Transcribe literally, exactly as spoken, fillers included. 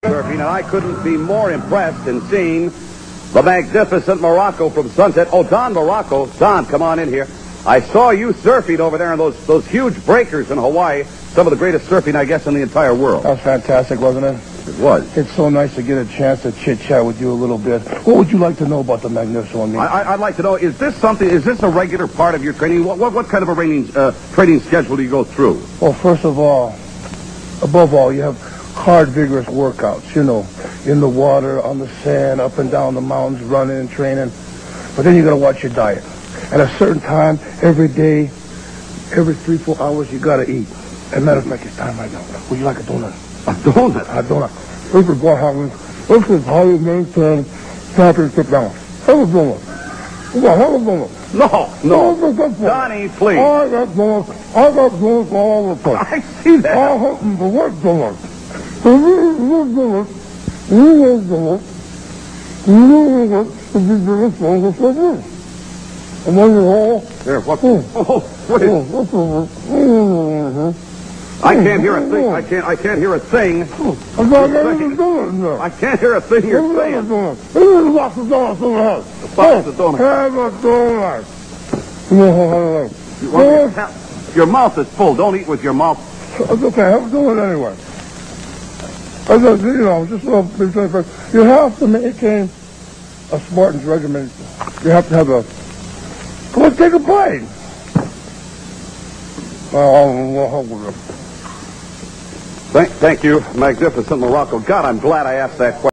Surfing, and I couldn't be more impressed in seeing the magnificent Morocco from Sunset. Oh, Don Morocco. Don, come on in here. I saw you surfing over there in those those huge breakers in Hawaii. Some of the greatest surfing, I guess, in the entire world. That was fantastic, wasn't it? It was. It's so nice to get a chance to chit-chat with you a little bit. What would you like to know about the Magnificent One? I, I, I'd like to know, is this something, is this a regular part of your training? What, what, what kind of a training, uh, training schedule do you go through? Well, first of all, above all, you have hard, vigorous workouts, you know, in the water, on the sand, up and down the mountains, running and training. But then you got to watch your diet. At a certain time, every day, every three, four hours, you got to eat. As a matter of fact, it's time right now. Would you like a donut? A donut? A donut. This is what happens. This is how you maintain championship balance. Have a donut. Yeah, have a donut. No, no. Donnie, please. I got donuts. I got donuts all over the place. I see that. I hope the work donuts. So you need donuts. You need donuts. You need donuts to be doing things like this. And then you're all... There, what? Oh, what is... I can't hear a thing. I can't. I can't hear a thing. I'm not even doing it. I can't hear a thing you're saying. This is a box of donuts in the house. A box of donuts. Have a donut. You want me to have- Your mouth is full. Don't eat with your mouth. It's okay. Have a donut anyway. I just, you know, just a little bit. You have to maintain a Spartan's regimen. You have to have a. Come on, take a bite. Oh, Thank, thank you, magnificent Morocco. God, I'm glad I asked that question.